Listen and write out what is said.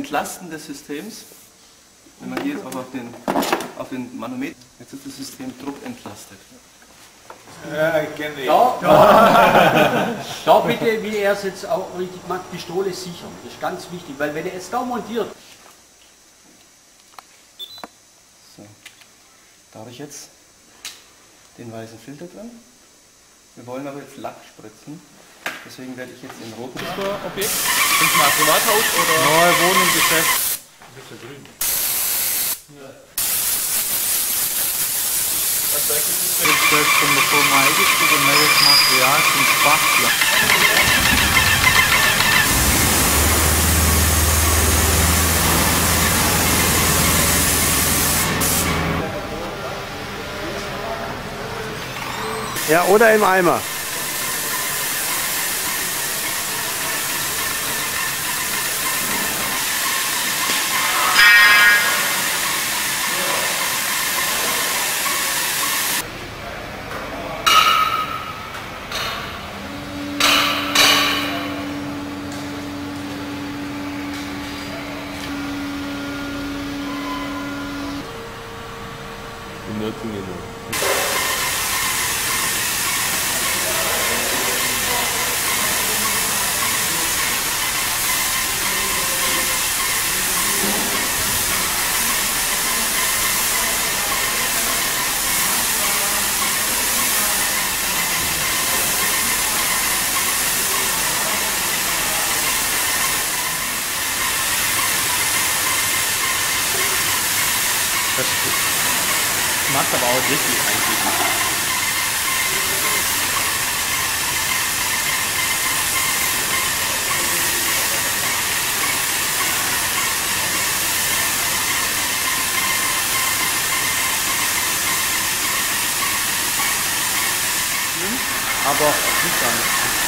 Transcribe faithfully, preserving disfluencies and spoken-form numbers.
Entlasten des Systems. Wenn man hier jetzt auch auf den, auf den Manometer, jetzt ist das System druckentlastet. Ja, ich kenne den. Da, da, da bitte, wie er es jetzt auch richtig macht, Pistole sichern. Das ist ganz wichtig, weil wenn er es da montiert. So, da habe ich jetzt den weißen Filter drin. Wir wollen aber jetzt Lack spritzen. Deswegen werde ich jetzt den roten... Ist das Objekt? Sind Sie mal Privathaus oder? Neue Wohnung, Geschäft. Das ist ja grün. Ja. Das ist jetzt von der Firma eingefügt, neues Material zum Spachteln. Ja, oder im Eimer. Das macht aber auch richtig eigentlich. Aber nicht gar nicht.